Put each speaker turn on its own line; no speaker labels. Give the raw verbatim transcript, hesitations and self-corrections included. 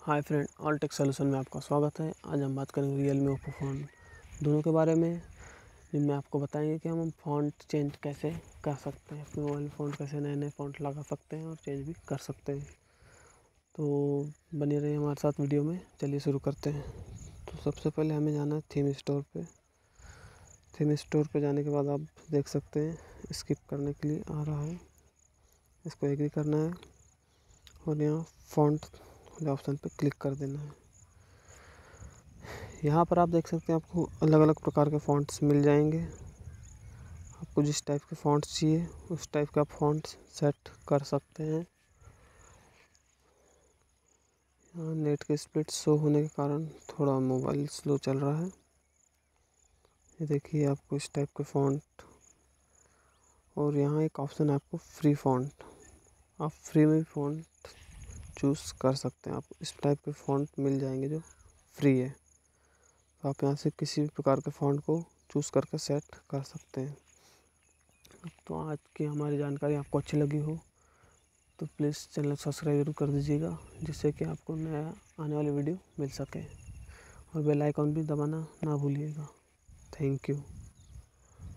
हाय friend, all tech solution में आपका स्वागत है। आज हम बात करेंगे रियल मी ओप्पो फ़ोन दोनों के बारे में, जिनमें आपको बताएंगे कि हम फ़ॉन्ट चेंज कैसे कर सकते हैं, अपने मोबाइल फ़ॉन्ट कैसे नए नए फ़ॉन्ट लगा सकते हैं और चेंज भी कर सकते हैं। तो बने रहिए हमारे साथ वीडियो में। चलिए शुरू करते हैं। तो सबसे पहले हमें जाना है थीम स्टोर पे। थीम स्टोर पे जाने के बाद आप देख सकते हैं स्किप करने के लिए आ रहा है, इसको एग्री करना है और यहाँ फ़ॉन्ट वाले ऑप्शन पे क्लिक कर देना है। यहाँ पर आप देख सकते हैं आपको अलग अलग प्रकार के फ़ॉन्ट्स मिल जाएंगे। आपको जिस टाइप के फ़ॉन्ट्स चाहिए उस टाइप का फ़ॉन्ट्स सेट कर सकते हैं। यहाँ नेट के स्पीड शो होने के कारण थोड़ा मोबाइल स्लो चल रहा है। ये देखिए आपको इस टाइप के फ़ॉन्ट, और यहाँ एक ऑप्शन है आपको फ्री फ़ॉन्ट। आप फ्री में भी फ़ॉन्ट चूज़ कर सकते हैं। आप इस टाइप के फ़ॉन्ट मिल जाएंगे जो फ्री है। तो आप यहाँ से किसी भी प्रकार के फ़ॉन्ट को चूज़ करके सेट कर सकते हैं। तो आज की हमारी जानकारी आपको अच्छी लगी हो तो प्लीज़ चैनल सब्सक्राइब जरूर कर दीजिएगा, जिससे कि आपको नया आने वाली वीडियो मिल सके, और बेल आइकॉन भी दबाना ना भूलिएगा। Thank you.